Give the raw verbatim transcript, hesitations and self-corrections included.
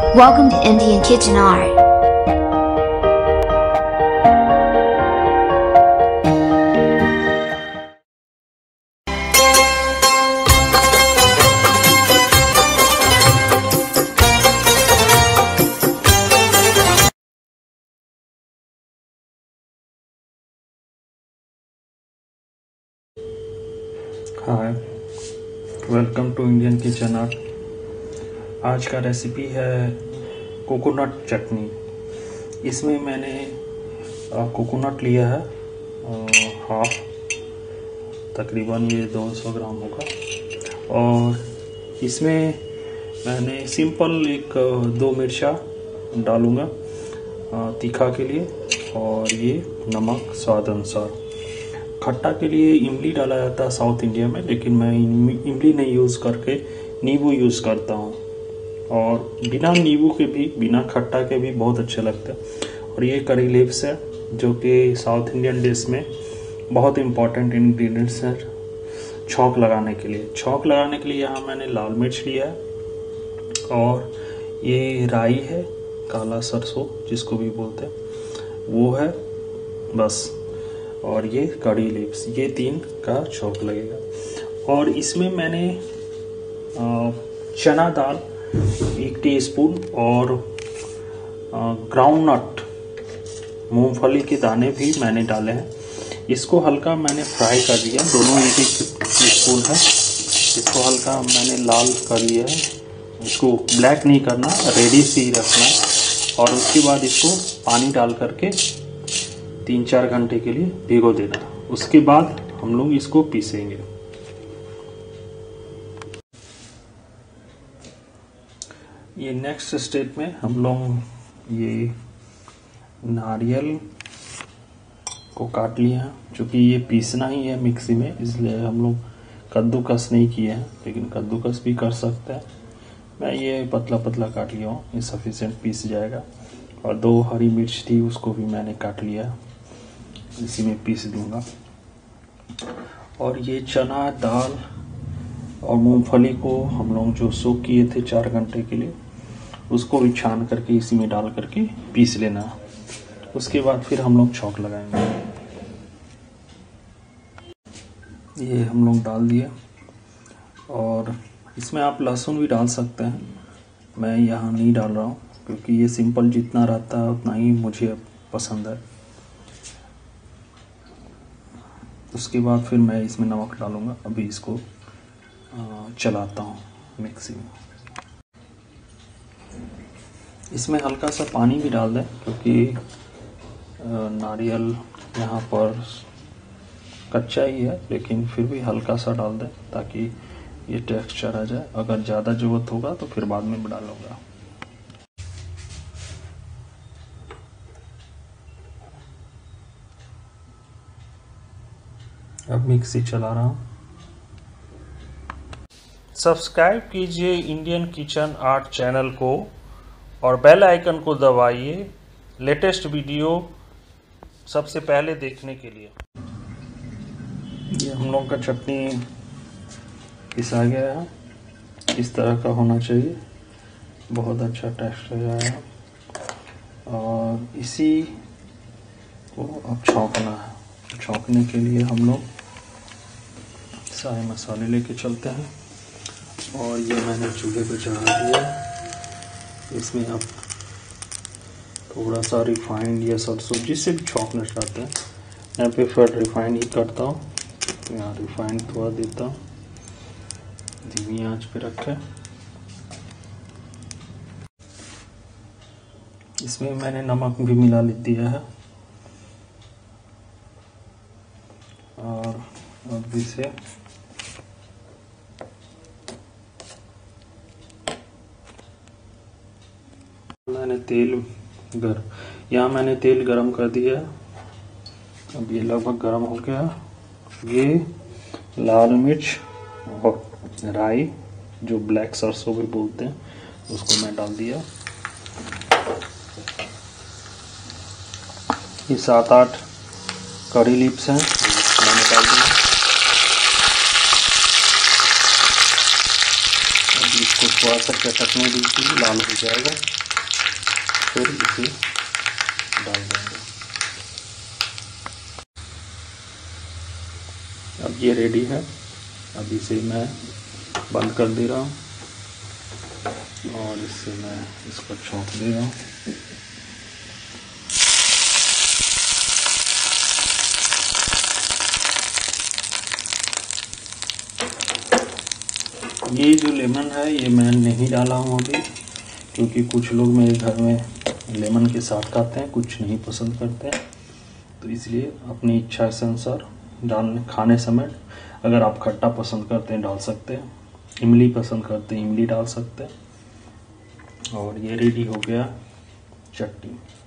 Welcome to Indian Kitchen Art. Hi, welcome to Indian kitchen art. आज का recipe है coconut चटनी। इसमें मैंने कोकोनट लिया है हाफ, तकरीबन ये दो सौ ग्राम होगा। और इसमें मैंने सिंपल एक दो मिर्चा डालूँगा तीखा के लिए, और ये नमक स्वाद अनुसार। खट्टा के लिए इमली डाला जाता है साउथ इंडिया में, लेकिन मैं इमली नहीं यूज़ करके नींबू यूज़ करता हूँ। और बिना नींबू के भी, बिना खट्टा के भी बहुत अच्छे लगते हैं। और ये करी लीव्स है, जो कि साउथ इंडियन डिश में बहुत इंपॉर्टेंट इंग्रेडिएंट्स है छौंक लगाने के लिए। छौंक लगाने के लिए यहाँ मैंने लाल मिर्च लिया है, और ये राई है, काला सरसों जिसको भी बोलते हैं वो है बस। और ये कड़ी लीव्स, ये तीन का छौंक लगेगा। और इसमें मैंने चना दाल एक टीस्पून और ग्राउंडनट मूंगफली के दाने भी मैंने डाले हैं। इसको हल्का मैंने फ्राई कर दिया, दोनों एक एक टीस्पून है। इसको हल्का मैंने लाल कर लिया है, इसको ब्लैक नहीं करना, रेडी से ही रखना है। और उसके बाद इसको पानी डाल करके तीन चार घंटे के लिए भिगो देना। उसके बाद हम लोग इसको पीसेंगे। ये नेक्स्ट स्टेप में हम लोग ये नारियल को काट लिया है, क्योंकि ये पीसना ही है मिक्सी में, इसलिए हम लोग कद्दूकस नहीं किए हैं, लेकिन कद्दूकस भी कर सकते हैं। मैं ये पतला पतला काट लिया हूँ, ये सफिशिएंट पीस जाएगा। और दो हरी मिर्च थी, उसको भी मैंने काट लिया, इसी में पीस दूंगा। और ये चना दाल और मूंगफली को हम लोग जो सोक किए थे चार घंटे के लिए, उसको भी छान करके इसी में डाल करके पीस लेना। उसके बाद फिर हम लोग छौंक लगाएंगे। ये हम लोग डाल दिए, और इसमें आप लहसुन भी डाल सकते हैं। मैं यहाँ नहीं डाल रहा हूँ, क्योंकि ये सिंपल जितना रहता है उतना ही मुझे पसंद है। उसके बाद फिर मैं इसमें नमक डालूंगा। अभी इसको चलाता हूँ मिक्सी में। इसमें हल्का सा पानी भी डाल दें, क्योंकि नारियल यहाँ पर कच्चा ही है, लेकिन फिर भी हल्का सा डाल दें ताकि ये टेक्सचर आ जाए। अगर ज़्यादा ज़रूरत होगा तो फिर बाद में डालूंगा। अब मिक्सी चला रहा हूँ। सब्सक्राइब कीजिए इंडियन किचन आर्ट चैनल को और बेल आइकन को दबाइए लेटेस्ट वीडियो सबसे पहले देखने के लिए। ये हम लोग का चटनी पिसा गया है, इस तरह का होना चाहिए, बहुत अच्छा टेस्ट हो जाएगा। और इसी को अब छौंकना है। छौंकने के लिए हम लोग सारे मसाले लेके चलते हैं। और ये मैंने चूल्हे पे चढ़ा दिया। इसमें आप थोड़ा सा रिफाइंड या सरसों, जिससे भी छौंकना चाहते हैं, मैं प्रेफर रिफाइंड ही करता हूँ। यहाँ रिफाइंड थोड़ा देता हूँ, धीमी आंच पे रखें। इसमें मैंने नमक भी मिला दिया है। और अब इसे मैंने तेल गर यहाँ मैंने तेल गरम कर दिया। अब ये लगभग गरम हो गया। ये लाल मिर्च और राई, जो ब्लैक सरसों भी बोलते हैं, उसको मैं डाल दिया। ये सात आठ कड़ी लीव्स हैं, मैंने डाल दिया। अब इसको थोड़ा सा चटकने दीजिए, लाल हो जाएगा। फिर इसे डाल देंगे। अब ये रेडी है। अब इसे मैं बंद कर दे रहा हूँ और इससे मैं इसको छोंक दे रहा हूँ। ये जो लेमन है ये मैं नहीं डाला हूँ अभी, क्योंकि कुछ लोग मेरे घर में लेमन के साथ खाते हैं, कुछ नहीं पसंद करते हैं, तो इसलिए अपनी इच्छा के अनुसार डालने खाने समय अगर आप खट्टा पसंद करते हैं डाल सकते हैं, इमली पसंद करते हैं इमली डाल सकते हैं। और ये रेडी हो गया चटनी।